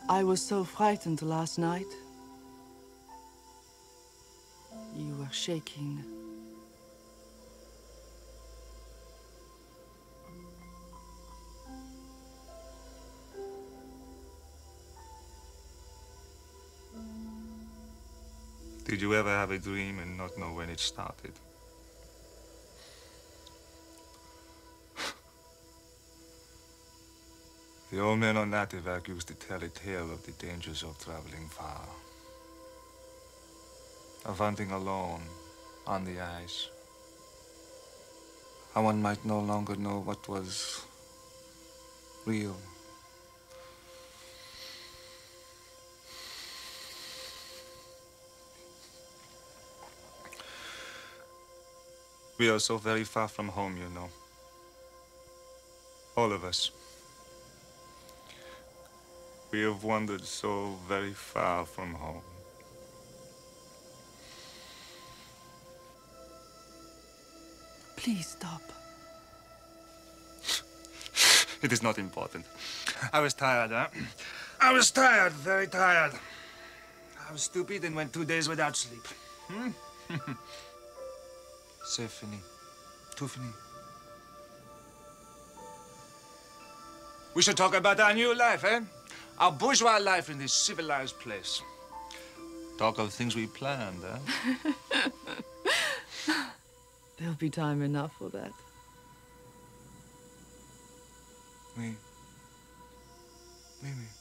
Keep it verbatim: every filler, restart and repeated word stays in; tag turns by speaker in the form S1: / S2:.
S1: I was so frightened last night. You were shaking.
S2: Did you ever have a dream and not know when it started? The old men on Nativac used to tell a tale of the dangers of traveling far. Of hunting alone, on the ice. How one might no longer know what was real. We are so very far from home, you know. All of us. We have wandered so very far from home.
S1: Please stop.
S2: It is not important. I was tired, huh? I was tired, very tired. I was stupid and went two days without sleep. Hmm? C'est fini. Tout fini. We should talk about our new life, eh? Our bourgeois life in this civilized place. Talk of things we planned, eh?
S1: There'll be time enough for that.
S2: Oui. Oui, oui.